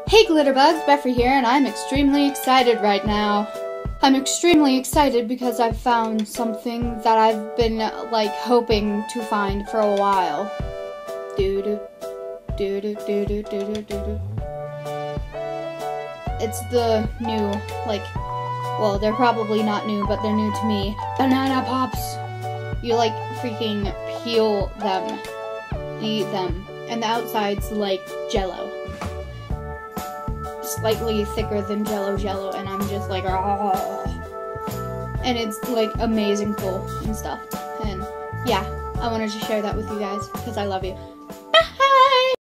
Hey Glitterbugs, Beffrey here, and I'm extremely excited right now. I'm extremely excited because I've found something that I've been, hoping to find for a while. It's the new, well, they're probably not new, but they're new to me. Banana Pops! You, freaking peel them. Eat them. And the outside's like Jello. Slightly thicker than Jello, and I'm just like, oh. And it's amazing full and stuff. And yeah, I wanted to share that with you guys because I love you.